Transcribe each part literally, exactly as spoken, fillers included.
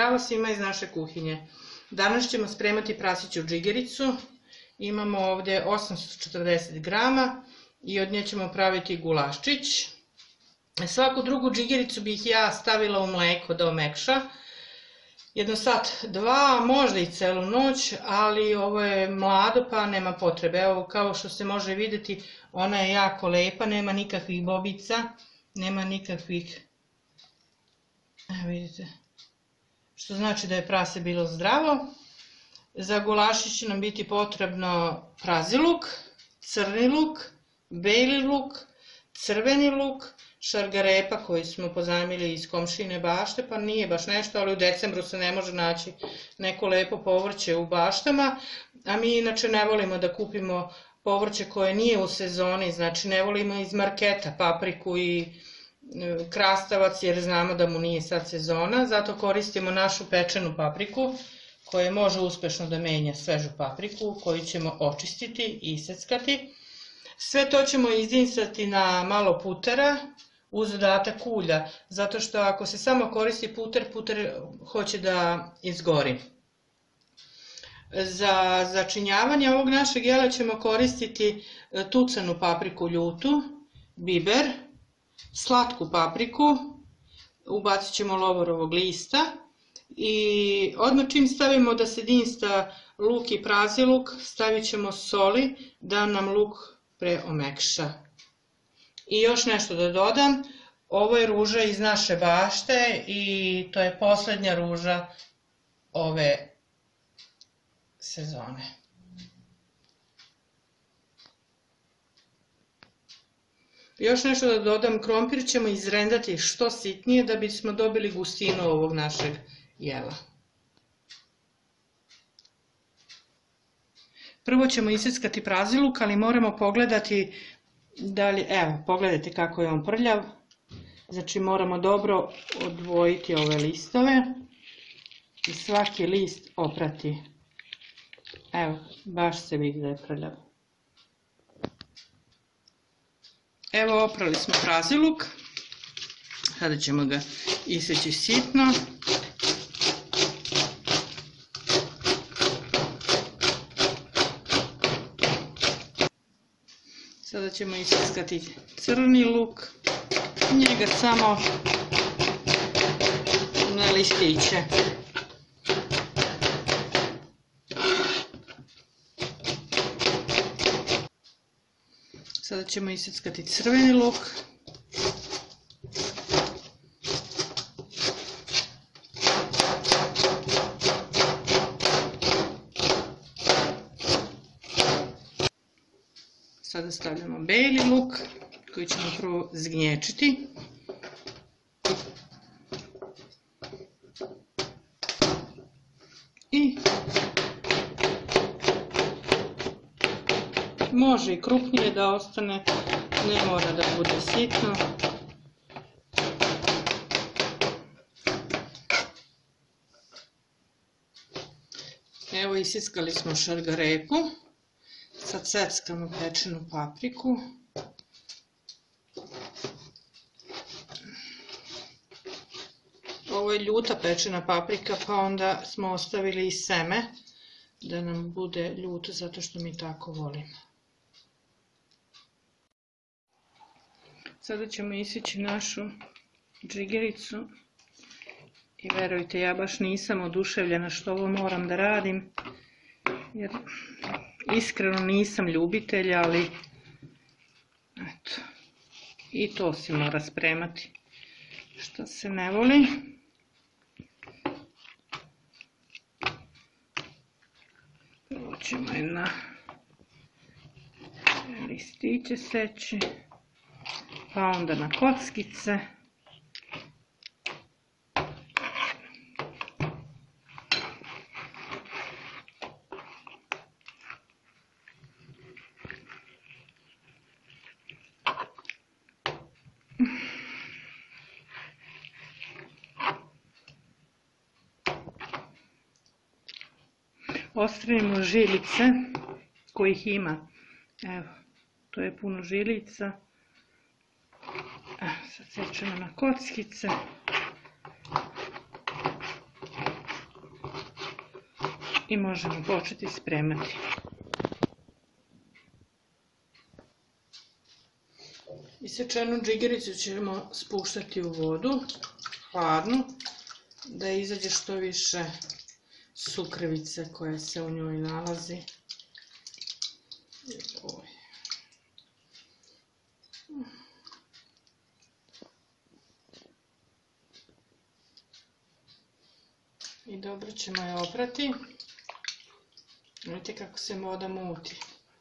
Zdravo svima iz naše kuhinje. Danas ćemo spremati prasiću džigericu. Imamo ovdje osamsto četrdeset grama i od nje ćemo praviti gulaščić. Svaku drugu džigericu bih ja stavila u mlijeko da omekša. Jedno sat, dva, možda i celu noć, ali ovo je mlado pa nema potrebe. Evo, kao što se može vidjeti, ona je jako lepa, nema nikakvih bobica, nema nikakvih, evo vidite, što znači da je prase bilo zdravo. Za gulašić će nam biti potrebno praziluk, crni luk, beli luk, crveni luk, šargarepa koji smo pozajmili iz komšine bašte, pa nije baš nešto, ali u decembru se ne može naći neko lepo povrće u baštama, a mi inače ne volimo da kupimo povrće koje nije u sezoni, znači ne volimo iz marketa papriku i krastavac jer znamo da mu nije sad sezona, zato koristimo našu pečenu papriku koja može uspešno da menja svežu papriku koju ćemo očistiti i iseckati. Sve to ćemo izdinsati na malo putera uz dodatak ulja, zato što ako se samo koristi puter, puter hoće da izgori. Za začinjavanje ovog našeg jela ćemo koristiti tucanu papriku ljutu, biber, slatku papriku, ubacit ćemo lovorovog lista i odmah čim stavimo da se dinsta luk i praziluk, stavit ćemo soli da nam luk preomekša. I još nešto da dodam, ovo je ruža iz naše bašte i to je posljednja ruža ove sezone. Još nešto da dodam, krompir ćemo izrendati što sitnije da bismo dobili gustinu ovog našeg jela. Prvo ćemo iseckati praziluk, ali moramo pogledati da li, evo, pogledajte kako je on prljav. Znači moramo dobro odvojiti ove listove i svaki list oprati. Evo, baš se vidi da je prljav. Evo, oprali smo praziluk. Sada ćemo ga iseći sitno. Sada ćemo iseckati crni luk, njega samo na listiće. Sada ćemo iseckati crveni luk. Sada stavljamo beli luk koji ćemo prvo zgnječiti. I može i krupnije da ostane, ne mora da bude sitno. Evo, isiskali smo šargarepu. Sad seckamo pečenu papriku. Ovo je ljuta pečena paprika, pa onda smo ostavili i seme da nam bude ljuto, zato što mi tako volimo. Sada ćemo iseći našu džigericu i verujte, ja baš nisam oduševljena što ovo moram da radim, jer iskreno nisam ljubitelj, ali eto, i to se mora spremati što se ne voli. Prvo ćemo je na listiće seći, pa onda na kockice. Ostavimo žilice kojih ima. Evo, to je puno žilica. Sad sečemo na kockice. i možemo početi spremati. Isečenu džigericu ćemo spuštati u vodu, hladnu, da izađe što više sukrvice koje se u njoj nalazi. I dobro ćemo je oprati. Vidite kako se voda muti.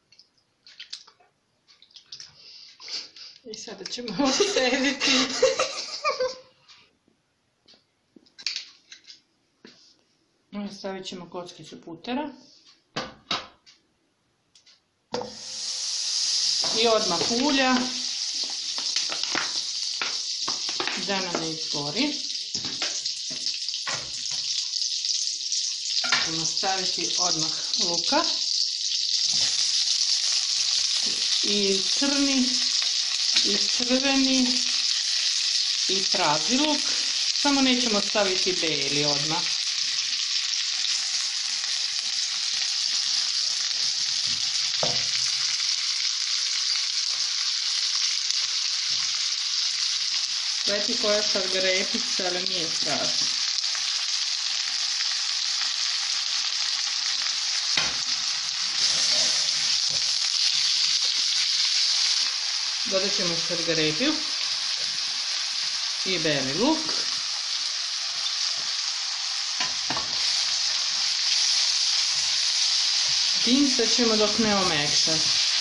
I sada ćemo odsediti. Stavit ćemo kockicu putera. I odmah ulja. Da nam ne izgori. Ćemo staviti odmah luka. I crni, i crveni, i pravi luk. Samo nećemo staviti beli odmah. Gledajte koja sad grepica, ali nije strašno. Dodat ćemo šargarepiju i beli luk. Dinsat ćemo dok ne omekša.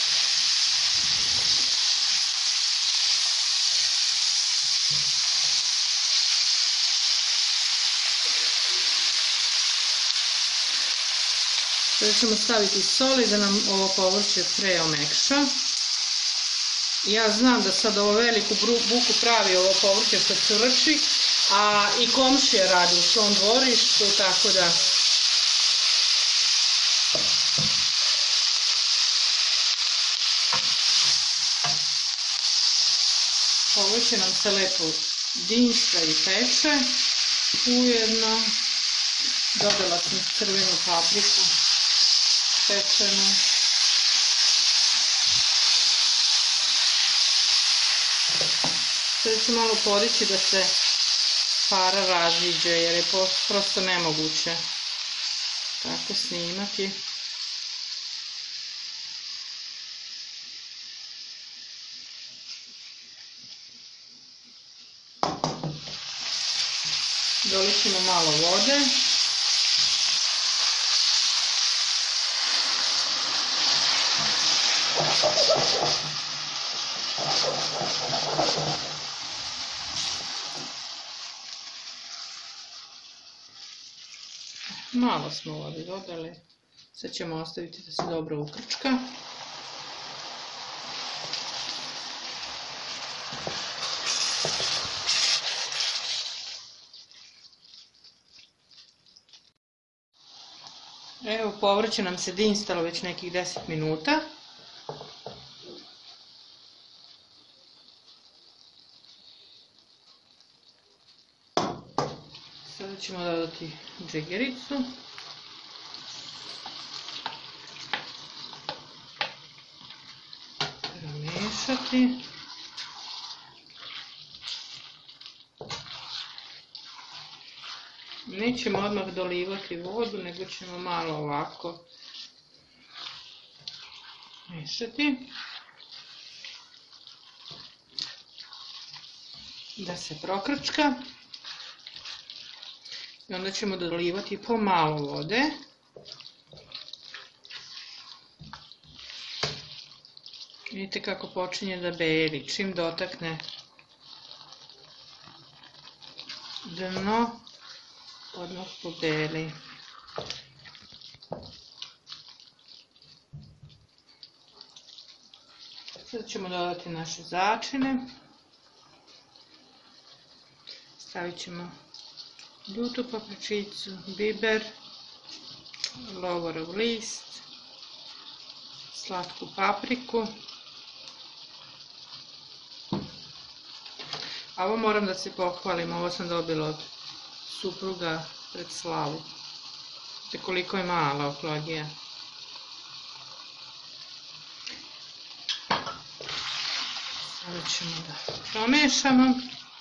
Sada ćemo staviti soli da nam ovo povrće preomekša. Ja znam da sad ovo veliku buku pravi ovo povrće što crči, a i komšija radi u svom dvorištu, tako da... Povrće nam se lepo dinsta i peče. Ujedno dodala sam crvenu papriku pečenu. Sada ću malo podići da se para raziđe, jer je prosto nemoguće tako snimati. Dolit ćemo malo vode. Malo smo vode dodali. Sad ćemo ostaviti da se dobro ukrčka. Evo, povrće nam se dinstalo već nekih deset minuta. Sada ćemo dodati džigericu. Promiješati. Nećemo odmah dolivati vodu, nego ćemo malo ovako miješati. Da se prokrčka. I onda ćemo dolivati po malo vode. Vidite kako počinje da beli, čim dotakne dno, odmah pobeli. Sada ćemo dodati naše začine. Stavit ćemo ljutu papričicu, biber, lovorov list, slatku papriku. A ovo moram da se pohvalim, ovo sam dobila od supruga pred slavu. Vidite koliko je mala oklagija. Sada ćemo da promešamo.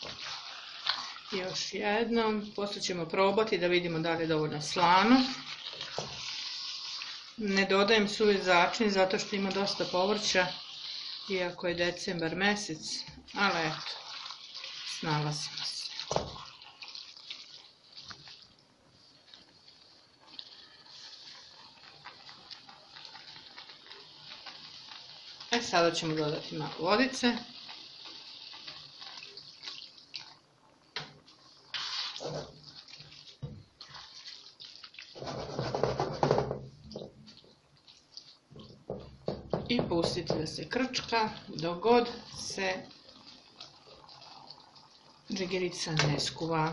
Još jednom. Poslije ćemo probati da vidimo da li je dovoljno slano. Ne dodajem suvi začin zato što ima dosta povrća, iako je decembar mesec, ali eto, snalazimo se. E, sada ćemo dodati malo vodice. I pustiti da se krčka dok god se džigerica ne skuva.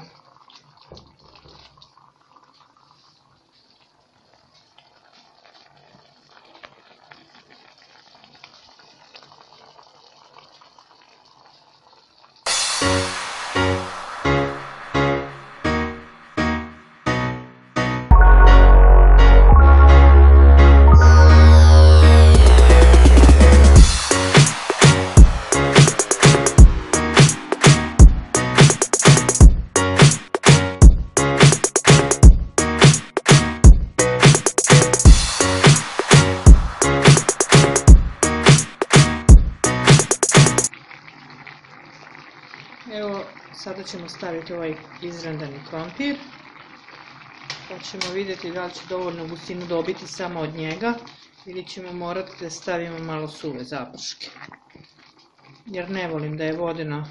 Evo, sada ćemo staviti ovaj izrandani krompir, pa ćemo vidjeti da li će dovoljno gustinu dobiti samo od njega ili ćemo morati da stavimo malo suve zaprške, jer ne volim da je vodeno.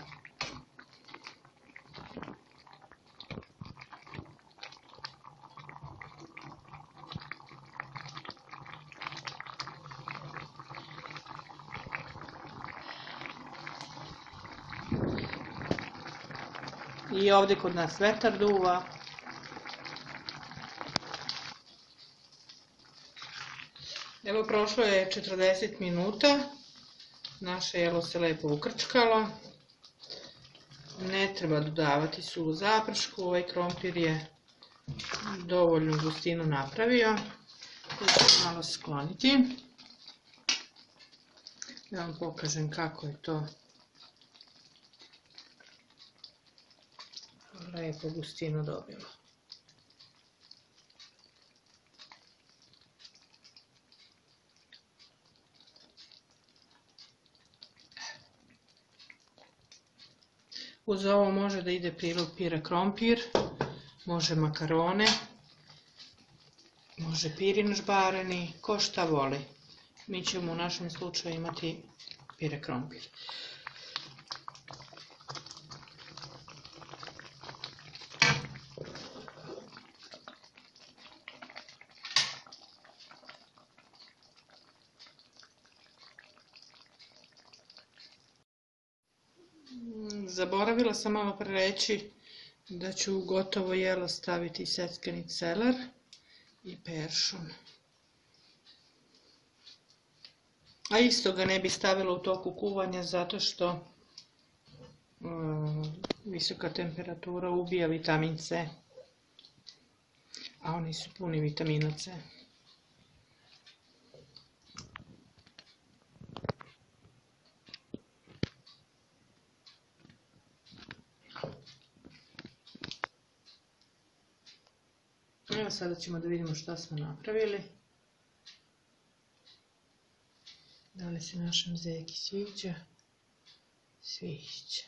I ovdje kod nas vetar duva. Evo, prošlo je četrdeset minuta. Naše jelo se lepo ukrčkalo. Ne treba dodavati suvu zapršku. Ovaj krompir je dovoljnu gustinu napravio. To ću malo skloniti. Da vam pokažem kako je to lepo gustinu dobilo. Uz ovo može da ide prilog pire krompir, može makarone, može pirin žbareni, ko šta voli. Mi ćemo u našem slučaju imati pire krompir. Zaboravila sam malo pre reći da ću u gotovo jelo staviti seckani celer i peršun. A isto ga ne bi stavila u toku kuvanja zato što um, visoka temperatura ubija vitamin C, a oni su puni vitamina C. Evo, sada ćemo da vidimo šta smo napravili. Da li se našem zeki sviđa? Sviđa.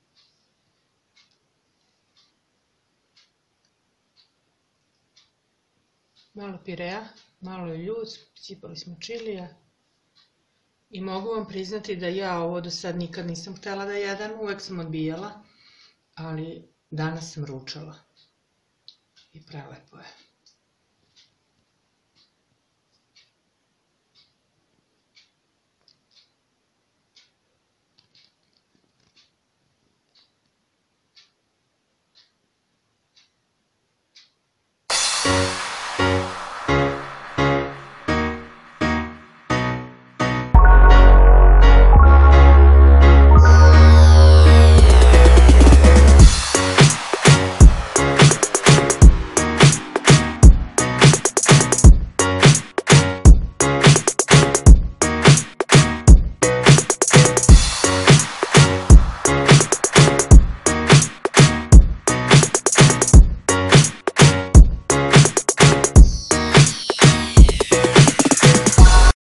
Malo pirea, malo ljuz, sipali smo čilija. I mogu vam priznati da ja ovo do sad nikad nisam htjela da jedem, uvek sam odbijala, ali danas sam ručala. I prelepo je.